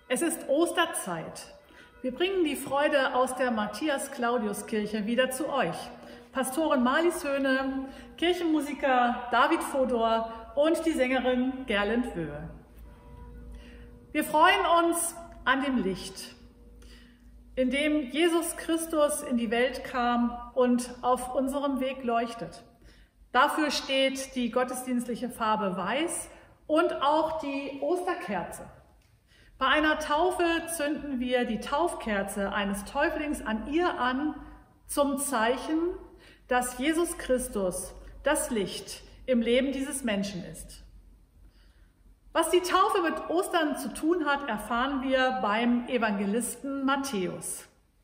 Es ist Osterzeit. Wir bringen die Freude aus der Matthias-Claudius-Kirche wieder zu euch. Pastorin Marlies Höhne, Kirchenmusiker David Fodor und die Sängerin Gerlind Wöhe. Wir freuen uns an dem Licht, in dem Jesus Christus in die Welt kam und auf unserem Weg leuchtet. Dafür steht die gottesdienstliche Farbe Weiß und auch die Osterkerze. Bei einer Taufe zünden wir die Taufkerze eines Täuflings an ihr an, zum Zeichen, dass Jesus Christus das Licht im Leben dieses Menschen ist. Was die Taufe mit Ostern zu tun hat, erfahren wir beim Evangelisten Matthäus.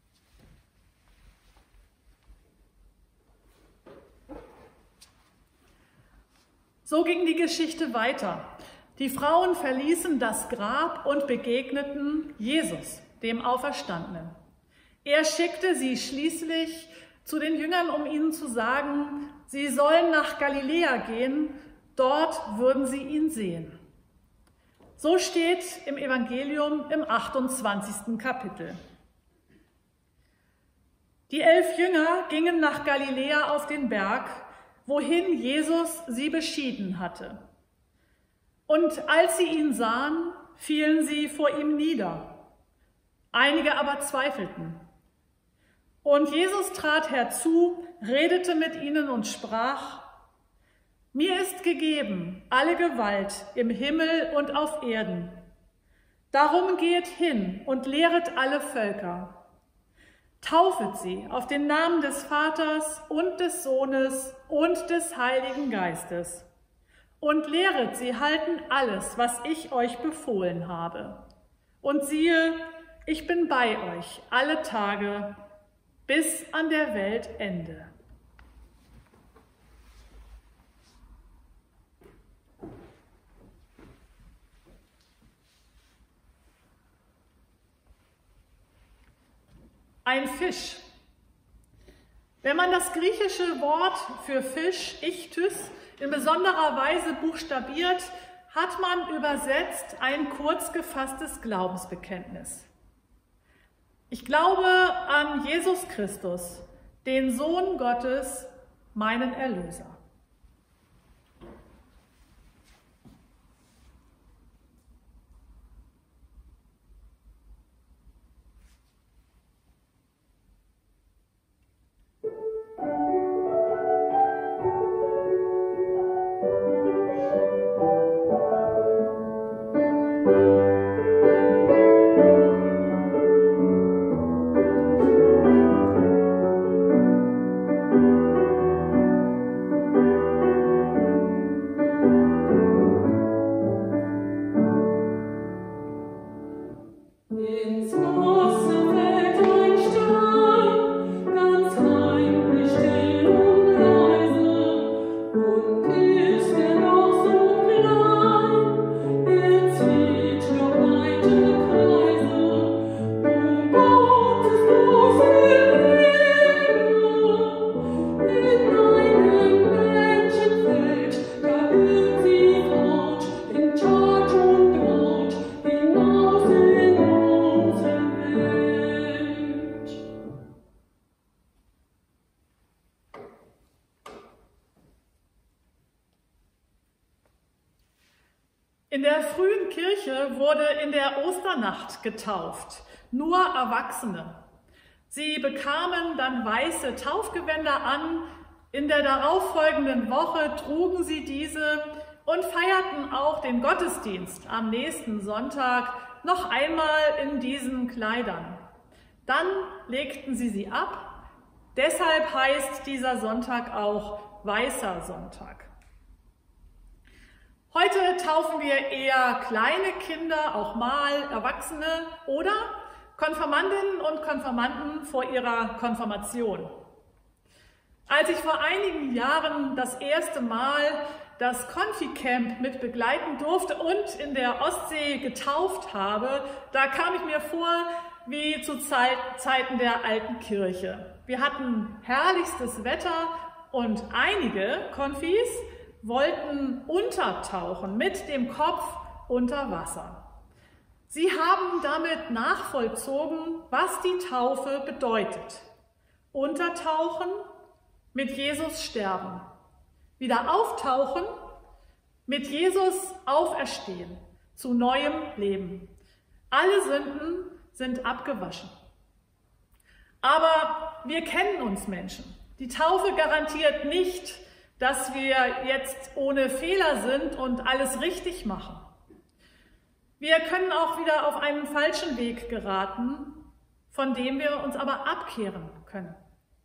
So ging die Geschichte weiter. Die Frauen verließen das Grab und begegneten Jesus, dem Auferstandenen. Er schickte sie schließlich zu den Jüngern, um ihnen zu sagen, sie sollen nach Galiläa gehen, dort würden sie ihn sehen. So steht im Evangelium im 28. Kapitel. Die 11 Jünger gingen nach Galiläa auf den Berg, wohin Jesus sie beschieden hatte. Und als sie ihn sahen, fielen sie vor ihm nieder. Einige aber zweifelten. Und Jesus trat herzu, redete mit ihnen und sprach: Mir ist gegeben alle Gewalt im Himmel und auf Erden. Darum geht hin und lehret alle Völker. Taufet sie auf den Namen des Vaters und des Sohnes und des Heiligen Geistes. Und lehret sie halten alles, was ich euch befohlen habe. Und siehe, ich bin bei euch alle Tage bis an der Weltende. Ein Fisch. Wenn man das griechische Wort für Fisch, Ichthys, in besonderer Weise buchstabiert, hat man übersetzt ein kurz gefasstes Glaubensbekenntnis. Ich glaube an Jesus Christus, den Sohn Gottes, meinen Erlöser. In der frühen Kirche wurde in der Osternacht getauft, nur Erwachsene. Sie bekamen dann weiße Taufgewänder an, in der darauffolgenden Woche trugen sie diese und feierten auch den Gottesdienst am nächsten Sonntag noch einmal in diesen Kleidern. Dann legten sie ab, deshalb heißt dieser Sonntag auch Weißer Sonntag. Heute taufen wir eher kleine Kinder, auch mal Erwachsene oder Konfirmandinnen und Konfirmanden vor ihrer Konfirmation. Als ich vor einigen Jahren das erste Mal das Konfi-Camp mit begleiten durfte und in der Ostsee getauft habe, da kam ich mir vor wie zu Zeiten der alten Kirche. Wir hatten herrlichstes Wetter und einige Konfis wollten untertauchen mit dem Kopf unter Wasser. Sie haben damit nachvollzogen, was die Taufe bedeutet. Untertauchen, mit Jesus sterben. Wieder auftauchen, mit Jesus auferstehen, zu neuem Leben. Alle Sünden sind abgewaschen. Aber wir kennen uns Menschen. Die Taufe garantiert nicht, dass wir jetzt ohne Fehler sind und alles richtig machen. Wir können auch wieder auf einen falschen Weg geraten, von dem wir uns aber abkehren können.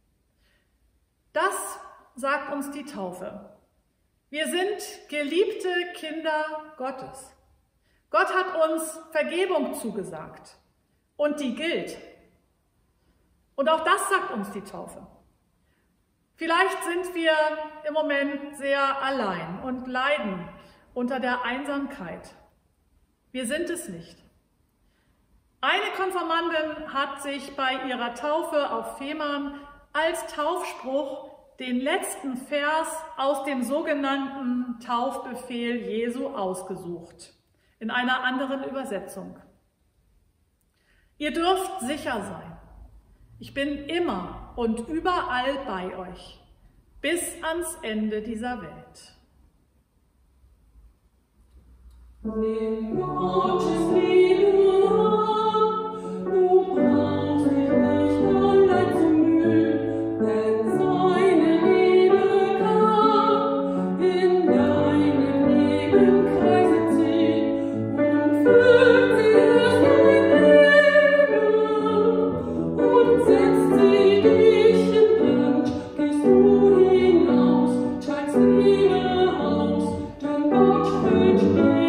Das sagt uns die Taufe. Wir sind geliebte Kinder Gottes. Gott hat uns Vergebung zugesagt und die gilt. Und auch das sagt uns die Taufe. Vielleicht sind wir im Moment sehr allein und leiden unter der Einsamkeit. Wir sind es nicht. Eine Konfirmandin hat sich bei ihrer Taufe auf Fehmarn als Taufspruch den letzten Vers aus dem sogenannten Taufbefehl Jesu ausgesucht, in einer anderen Übersetzung. Ihr dürft sicher sein, ich bin immer und überall bei euch, bis ans Ende dieser Welt. Nimm Gottes Liebe an, du brauchst dich nicht allein zu mühen, denn seine Liebe kann in deinem Leben Kreise ziehen und füllt dir dein Leben und setzt sie dich in Brand. Gehst du hinaus, teilst Liebe aus, denn Gott füllt dir.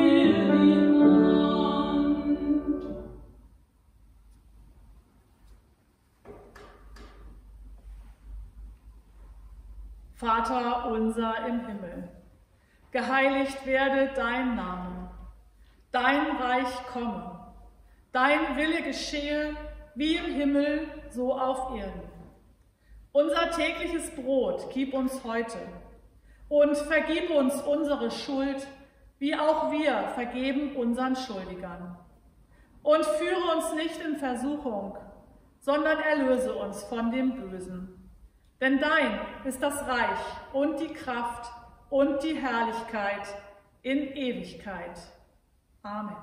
Vater unser im Himmel, geheiligt werde dein Name, dein Reich komme, dein Wille geschehe, wie im Himmel, so auf Erden. Unser tägliches Brot gib uns heute und vergib uns unsere Schuld, wie auch wir vergeben unseren Schuldigern. Und führe uns nicht in Versuchung, sondern erlöse uns von dem Bösen. Denn dein ist das Reich und die Kraft und die Herrlichkeit in Ewigkeit. Amen.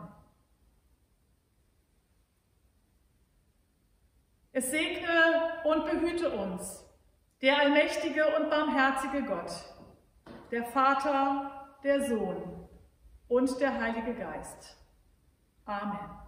Es segne und behüte uns, der allmächtige und barmherzige Gott, der Vater, der Sohn und der Heilige Geist. Amen.